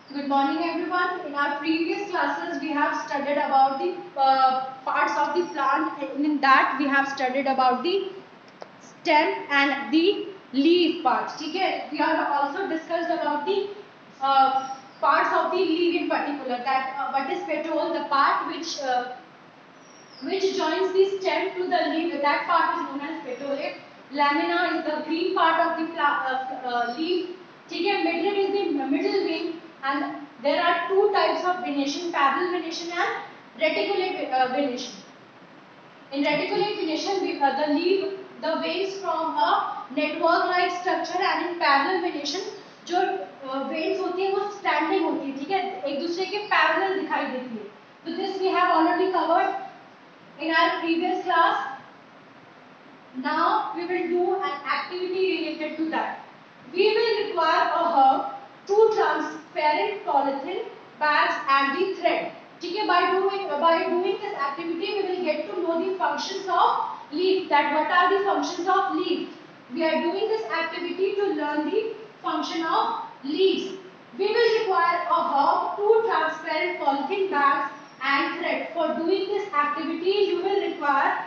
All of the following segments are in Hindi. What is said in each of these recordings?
Good morning everyone. In our previous classes we have studied about the parts of the plant, and in that we have studied about the stem and the leaf parts. ठीक है? We have also discussed about the parts of the leaf in particular, that what is petiole, the part which joins the stem to the leaf, that part is known as petiole. Lamina is the green part of the leaf. ठीक है? Midrib is the middle wing, and there are two types of venation: parallel venation and reticulate venation. In reticulate venation, the leaf, the veins from a network-like structure, and in parallel venation, जो veins होती है वो standing होती है, ठीक है, एक दूसरे के parallel दिखाई देती है. So this we have already covered in our previous class. Now we will do an activity related to that. We will require a herb, two transparent polythene bags and the thread. ठीक है, by doing this activity we will get to know the functions of leaf. That what are the functions of leaf? We are doing this activity to learn the function of leaves. We will require a herb, two transparent polythene bags and thread. For doing this activity, you will require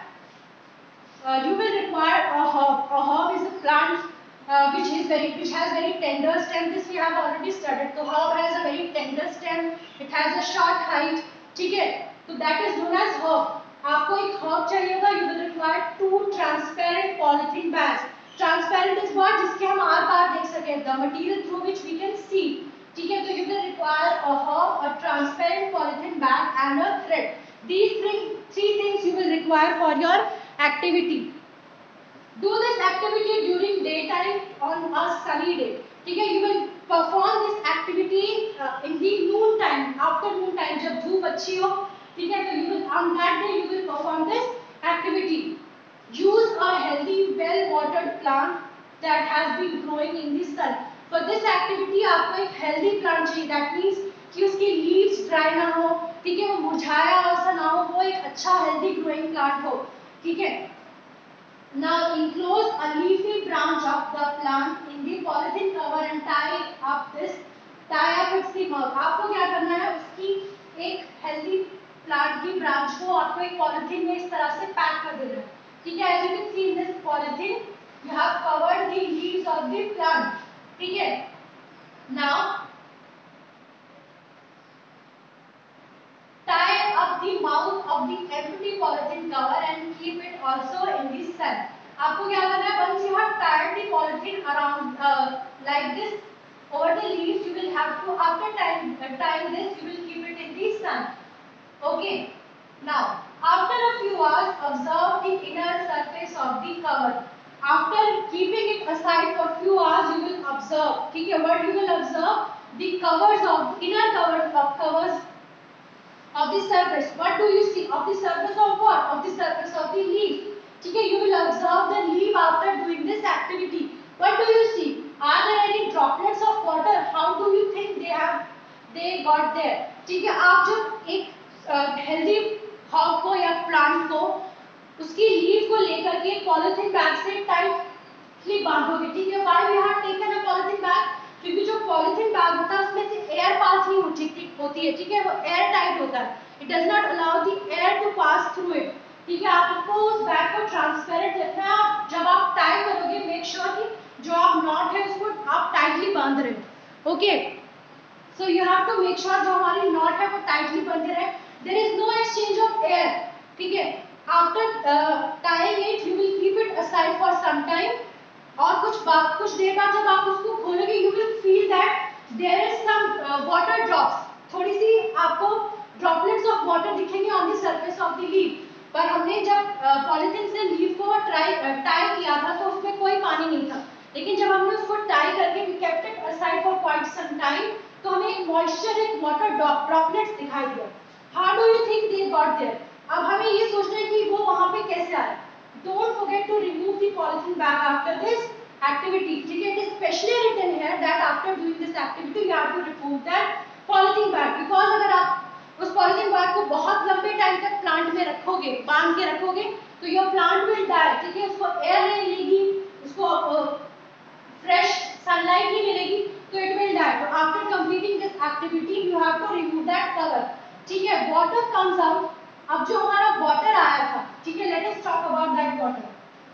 a herb. A herb is a plant which has very tender stem. This we have already studied. So herb has a very tender stem. It has a short height. ठीक है? So that is known as herb. आपको एक herb चाहिएगा. You will require two transparent polythene bags. Transparent is what? जिसके हम आर पार देख सकें. The material through which we can see. ठीक है? तो you will require a herb, a transparent polythene bag, and a thread. These three things you will require for your activity. Do this activity during daytime on a sunny day. ठीक है? You will perform this activity in the noon time, after noon time, जब धूप अच्छी हो. ठीक है? तो you will on that day you will perform this activity. Use a healthy, well-watered plant that has been growing in the sun. For this activity आपको एक healthy plant चाहिए. That means कि उसकी leaves dry ना हो. ठीक है? वो मुरझाया ऐसा ना हो. वो एक अच्छा healthy growing plant हो. ठीक है? Now enclose a leafy branch of the plant in the polythene cover and tie up its the mug. आपको क्या करना है? उसकी एक healthy plant की branch को आपको एक polythene में इस तरह से पैक कर देना है. ठीक है? As you can see in this polythene, you have covered the leaves of the plant. ठीक है? Now tie up the mouth of the empty polythene cover and keep it also in the sun. आपको क्या करना है? Once you have tied the polythene around like this over the leaves, you will have to, after tying this, you will keep it in the sun. Okay. Now after a few hours, observe the inner surface of the cover. After keeping it aside for few hours, you will observe. ठीक है? What you will observe? The covers of inner covers of the surface. What do you see? Of the surface of what? Of the surface of the leaf. ठीक है? You will observe the leaf after doing this activity. What do you see? Are there any droplets of water? How do you think they got there? ठीक है? आप जब एक healthy herb को या plant को उसकी leaf को लेकर के पॉलिथीन बैग से टाइटली बांधोगे. ठीक है? Why we have taken a polythene bag? क्योंकि जो पॉलिथीन बैग होता है उसमें से एयर पास नहीं होती है. ठीक है? वो एयर टाइट होता है. It does not allow the air to pass through it. ठीक है? आपको उस बैग को ट्रांसपेरेंट रखना है. आप जब आप टाई करोगे, मेक श्योर कि जो आप नॉट है उसको आप टाइटली बांध रहे हो. Okay? So you have to make sure जो हमारी नॉट है वो टाइटली बंधे रहे. There is no exchange of air. ठीक है? After tying it, you will keep it aside for some time. और कुछ देर बाद जब आप उसको खोलोगे, you will feel that there is some water drops. थोड़ी सी आपको ड्रॉपलेट्स ऑफ वाटर दिखेंगे on the surface of the leaf. पर हमने जब पॉलिथीन से लीफ को टाई किया था तो उसमें कोई पानी नहीं था. लेकिन जब हमने उसको टाई करके we kept it aside for quite some time, तो हमें एक मॉइस्चर, एक वाटर ड्रॉपलेट्स दिखाई दिया. How do you think they got there? अब हमें ये सोचना है कि वो वहां पे कैसे आए. Don't forget to remove the polythene bag after this activity. ठीक है? It is specially written here that after doing this activity you have to remove that polythene bag, because अगर आप उस polythene bag को बहुत लंबे टाइम तक प्लांट में रखोगे, बांध के रखोगे, तो your plant will die. ठीक है? उसको एयर नहीं मिलेगी, उसको फ्रेश सनलाइट नहीं मिलेगी, तो it will die. तो after completing this activity you have to remove that cover. ठीक है, वाटर कम्स आउट। अब जो हमारा वाटर आया था, ठीक है, let us talk about that water.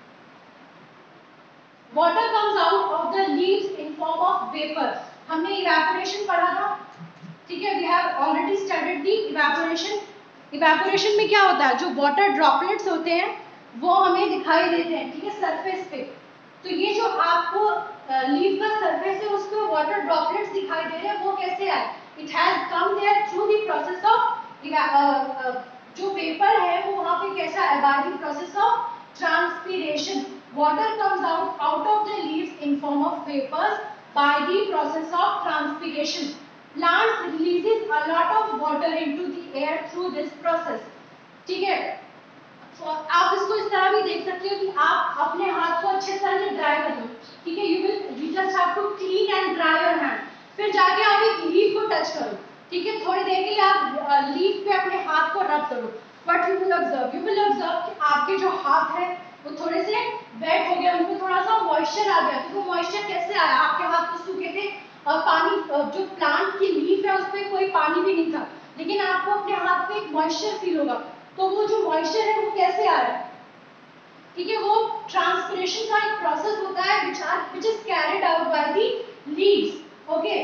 Water comes out of the leaves in form of vapour. हमने इवेपोरेशन पढ़ा था, ठीक है, we have already studied the evaporation. Evaporation में क्या होता है, जो वाटर ड्रॉपलेट्स होते हैं वो हमें दिखाई देते हैं, ठीक है, सरफेस पे। तो ये जो आपको लीफ का सरफेस है उस पर वाटर ड्रॉपलेट्स दिखाई दे रहे हैं, वो कैसे आए? It has come there through the process of जो वेपर है वो वहां पे कैसा है, by the process of transpiration. Water comes out of the leaves in form of vapours by the process of transpiration. Plants releases a lot of water into the air through this process. ठीक है, तो आप इसको इस तरह भी देख सकते हो कि आप अपने हाथ को अच्छे तरह से ड्राई कर लो, ठीक है, you just have to clean and dry your hand। फिर जाके आप एक लीफ को टच करो, ठीक है, थोड़ी देर के लिए आप लीफ पे अपने हाथ को रब करो। What you will observe कि आपके जो हाथ है वो थोड़े से वेट हो गए, उनको थोड़ा सा मॉइस्चर आ गया। तो वो मॉइस्चर कैसे आया? आपके हाथ तो सूखे थे और पानी, जो प्लांट की लीफ है उस पर कोई पानी भी नहीं था, लेकिन आपको अपने हाथ पे एक मॉइस्चर फील होगा। तो वो जो मॉइस्चर है वो कैसे आ रहा है? ठीक है, वो ट्रांसपिरेशन का एक प्रोसेस होता है which is carried out by the leaves। Okay,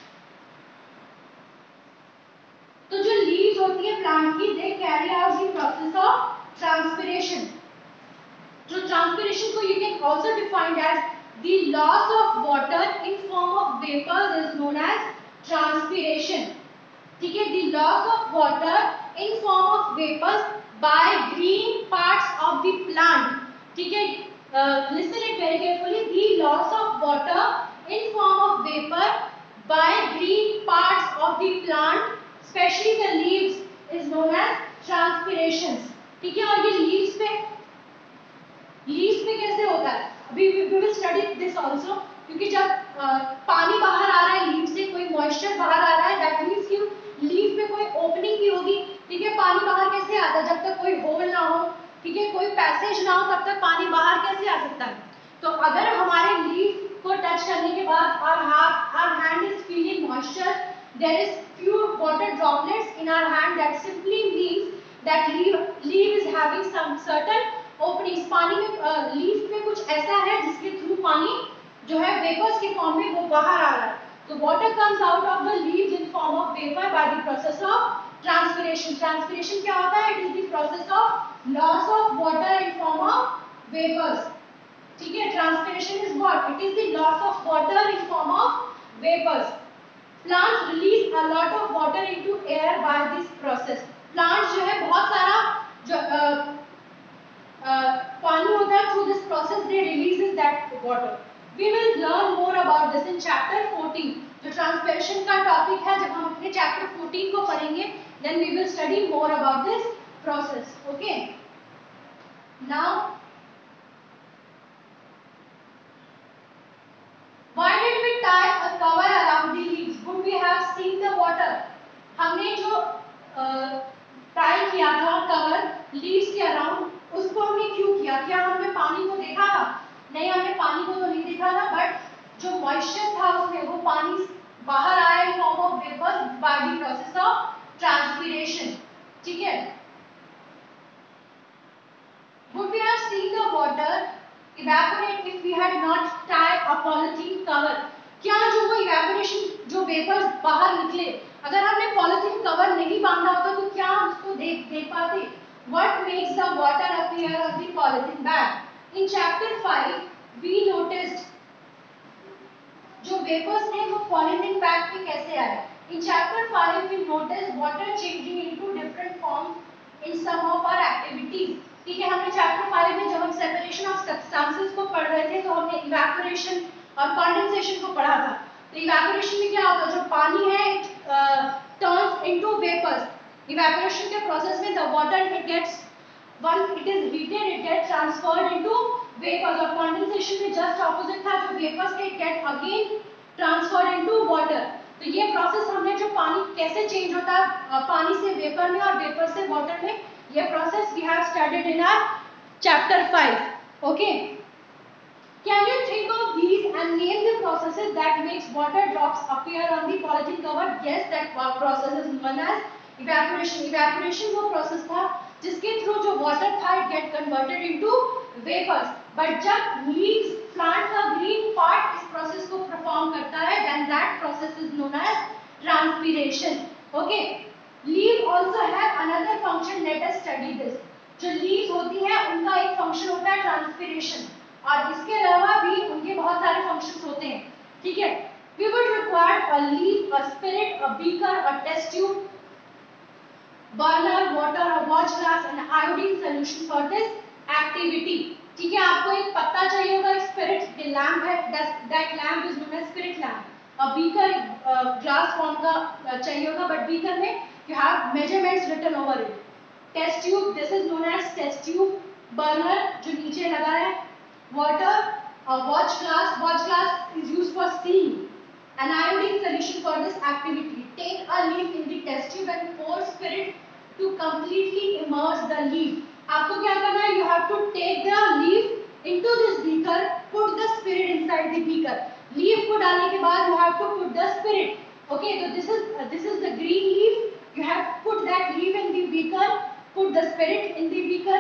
तो जो लीव्स होती है प्लांट की, they carry out the process of transpiration. जो ट्रांसपिरेशन को you can also defined as the loss of water in form of vapors is known as transpiration। ठीक है, the loss of water in form of vapors by green parts of the plant। ठीक है, listen it very carefully, the loss of water in form of vapor by green parts of the plant, especially the leaves, is known as transpiration। ठीक है, और ये leaves पे कैसे होता है, अभी we will study this also। क्योंकि जब पानी बाहर आ रहा है लीफ से, कोई मॉइस्चर बाहर आ रहा है, दैट मींस कि लीफ में कोई ओपनिंग भी होगी। ठीक है, पानी बाहर कैसे आता है? जब तक कोई होल ना हो, ठीक है, कोई पैसेज ना हो, तब तक पानी बाहर कैसे आ सकता है? तो अगर हमारे लीफ को टच करने के बाद our hand is feeling moisture, there is few water droplets in our hand, that simply means that leaf is having some certain openings। पानी में लीफ में कुछ ऐसा है जिसके थ्रू पानी जो है वेपर्स के फॉर्म में वो बाहर आ रहा है। तो water comes out of the leaves in form of vapour by the process of transpiration. Transpiration क्या होता है? It is the process of loss of water in form of vapours. ठीक है, transpiration is what? It is the loss of water in form of vapours. Plants release a lot of water into air by this process. Plants जो है बहुत सारा जो पानी होता है, through this process they releases that water. We will learn more about this in chapter 14। जो ट्रांसपिरेशन का टॉपिक है, जब हम अपने चैप्टर 14 को पढ़ेंगे, then we will study more about this process. Okay, now why did we tie a cover around the leaves? Would we have seen the water? हमने जो टाई किया था कवर लीव्स के अराउंड, उसको हमने क्यों किया? क्या हमने पानी को देखा था? नहीं, हमने पानी को तो नहीं देखा था, बट जो मॉइस्चर था उसमें, वो पानी बाहर आया in form of vapour by the process of transpiration. ठीक है, would we have seen the water evaporate if we had not tied a polythene cover? क्या जो वो इवेपोरेशन, जो वेपर्स बाहर निकले, अगर हमने पॉलिथीन कवर नहीं बांधा होता तो क्या हम उसको देख पाते? What makes the water appear on the polythene bag? In chapter 5 we noticed जो वेपर्स थे वो पॉलिथीन बैग पे कैसे आए। In chapter 5 we noticed water changing into different forms in some of our activities। ठीक है, हमने चैप्टर 5 में जब हम सेपरेशन ऑफ सब्सटेंसेस को पढ़ रहे थे तो हमने इवेपोरेशन और कंडेंसेशन को पढ़ा था। तो इवेपोरेशन में क्या होता है, जो पानी है it turns into vapours. Evaporation के प्रोसेस में the water it gets, once it is heated it gets transferred into vapors। और कंडेंसेशन में जस्ट ऑपोजिट था, जो वेपर्स थे it get again transferred into water। तो ये प्रोसेस हमने जो पानी कैसे चेंज होता है पानी से वेपर में और वेपर से वाटर में, ये process we have studied in our chapter 5। Okay, Can you think of these and name the processes that makes water drops appear on the polythene cover? Yes, that process is known as evaporation. Evaporation वो process था जिसके through जो water था it get converted into vapors. But जब leaves plant का green part इस process को perform करता है, then that process is known as transpiration. Okay. Leaf also have another function. Let us study this. जो leaves होती है उनका एक function होता है transpiration. और इसके अलावा भी उनके बहुत सारे फंक्शंस होते हैं, ठीक है। We would require a leaf, a spirit, a beaker, a test tube, burner, water, a watch glass and iodine solution for this activity. ठीक है, आपको एक पत्ता चाहिए होगा, एक spirit लैम्प है, that lamp is known as spirit lamp. A beaker glass form का चाहिए होगा, but beaker में you have measurements written over it. Test tube, this is known as test tube. Burner जो नीचे लगा है. Water, a watch glass is used for seeing. An iodine solution for this activity. Take a leaf in the test tube and pour spirit to completely immerse the leaf. आपको क्या करना है? You have to take the leaf into this beaker, put the spirit inside the beaker. Leaf को डालने के बाद you have to put the spirit. Okay, so this is the green leaf. You have to put that leaf in the beaker, put the spirit in the beaker.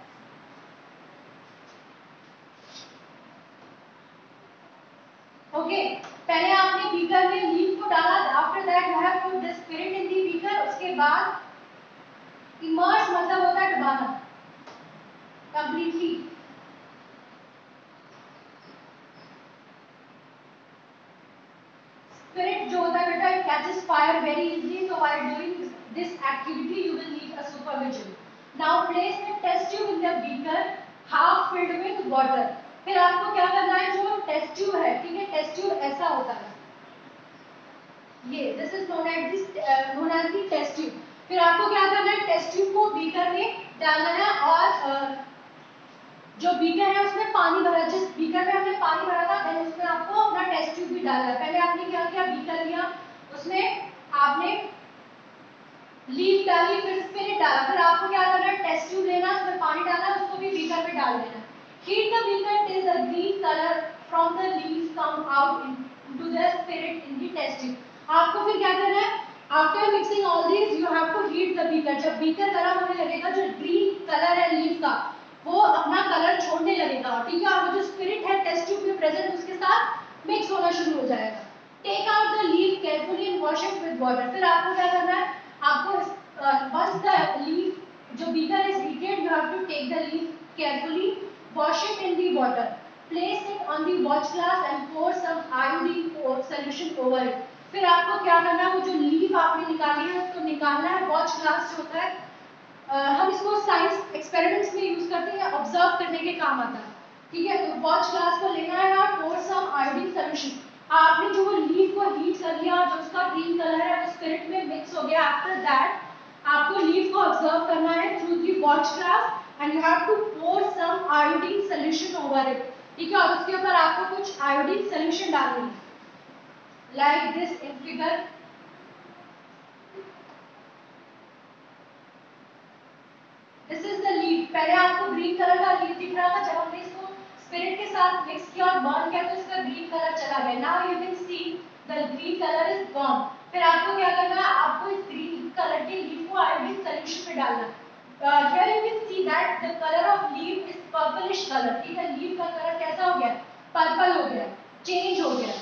Okay पहले आपने बीकर में लीफ को डाला, after that you have put the spirit in the beaker, उसके बाद इमर्स मतलब होता है डुबाना कंप्लीटली। स्पिरिट जो होता है बेटा it catches fire very easily, so while doing this activity you will need a supervision. Now place the test tube in the beaker half filled with water. फिर आपको क्या करना है, जो टेस्ट ट्यूब है, ठीक है, टेस्ट ट्यूब ऐसा होता है, ये this is known as the test tube. फिर आपको क्या करना है, टेस्ट ट्यूब को बीकर में डालना है और जो बीकर है उसमें पानी भरा, जिस बीकर में हमने पानी भरा था देन उसमें आपको अपना टेस्ट ट्यूब भी डालना है। पहले आपने क्या किया, बीकर लिया, उसमें आपने लीफ डाली, फिर स्पिरिट डाला, फिर आपको क्या करना है, टेस्ट ट्यूब लेना, उसमें पानी डालना, उसको भी बीकर में डाल देना। Heat the beaker till the green color from the leaves come out into the spirit in the test tube. आपको फिर क्या करना है, after mixing all these you have to heat the beaker. जब बीकर गर्म होने लगेगा, जो ग्रीन कलर है लीफ का वो अपना कलर छोड़ने लगेगा, ठीक है, और जो स्पिरिट है टेस्ट ट्यूब में प्रेजेंट उसके साथ मिक्स होना शुरू हो जाएगा। Take out the leaf carefully and wash it with water. फिर आपको क्या करना है, आपको once the leaf जो beaker is heated you have to take the leaf carefully, wash it in the water, place it on the watch glass and pour some iodine solution over it. फिर आपको क्या करना है, वो जो लीफ आपने निकाली है उसको निकालना है। वॉच ग्लास जो होता है हम इसको साइंस एक्सपेरिमेंट्स में यूज करते हैं, ऑब्जर्व करने के काम आता है, ठीक है। तो वॉच ग्लास को लेना है और pour some iodine solution। आपने जो वो लीफ को हीट कर लिया, जो उसका ग्रीन कलर है वो स्पिरिट में मिक्स हो गया, आफ्टर दैट आपको लीफ को ऑब्जर्व करना है through the watch glass and you have to pour some iodine solution over it, ठीक है, और उसके ऊपर आपको कुछ iodine solution डालनी है, like this in figure। this is the leaf। पहले आपको ग्रीन कलर का लीफ दिख रहा था, जब हमने इसको स्पिरिट के साथ मिक्स किया और बर्न किया तो इसका ग्रीन कलर चला गया। Now you can see the green colour is gone. फिर आपको क्या करना है, आपको इस ग्रीन कलर के लीफ को आयोडीन सॉल्यूशन में डालना है। Here you can see that the color of leaf is purplish color, ठीक है, लीफ का कलर कैसा हो गया, पर्पल हो गया, चेंज हो गया।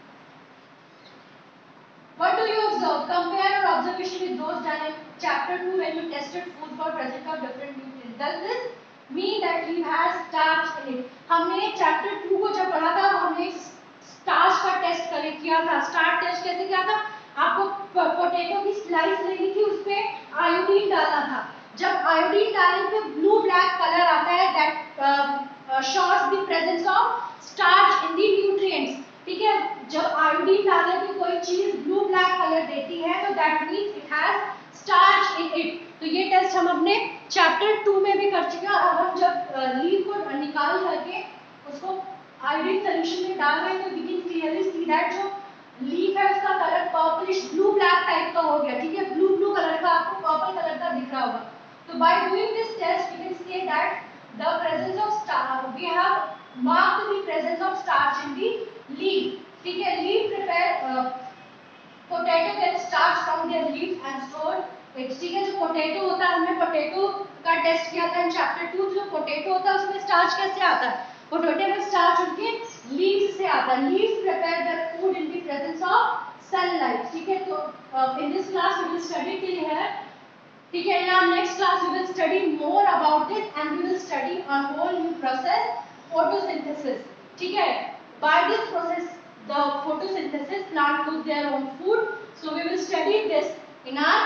What do you observe? Compare your observation with those done in chapter 2 when you tested food for presence of different nutrients. Does this mean that leaf has starch in it? हमने chapter 2 को जब पढ़ा था हमने स्टार्च का टेस्ट किया था। स्टार्च टेस्ट कैसे किया था, आपको पोटैटो की स्लाइस लेनी थी, उस पे आयोडीन डालना था। जब आयोडीन डालने पे ब्लू ब्लैक कलर आता है, that shows the presence of starch in the nutrients, ठीक है। जब आयोडीन डालने पे कोई चीज ब्लू ब्लैक कलर देती है तो that means it has starch in it. तो ये टेस्ट हम अपने चैप्टर 2 में भी कर चुके हैं। अब हम जब लीफ को निकाल करके उसको आयोडीन सॉल्यूशन में डाल रहे हैं तो we can clearly see that जो लीफ है उसका colour purplish blue black type का हो गया, ठीक है, ब्लू कलर का आपको पर्पल कलर का दिख रहा होगा। So by doing this test, we can say that the presence of we have marked the presence of starch in the leaf. ठीक है, leaf prepare potato gets starch from their leaves and store it. ठीक है, जो पोटैटो होता है, हमने पोटैटो का टेस्ट किया था इन चैप्टर 2. जो पोटैटो होता है उसमें स्टार्च कैसे आता है? पोटैटो में स्टार्च उनके लीव्स से आता है. Leaves prepare their food in the presence of sunlight. ठीक है, तो in this class we will study till here. ठीक है, in our next class we will study more about this and we will study a whole new process, photosynthesis. ठीक है, by this process the photosynthesis plant produce their own food. So we will study this in our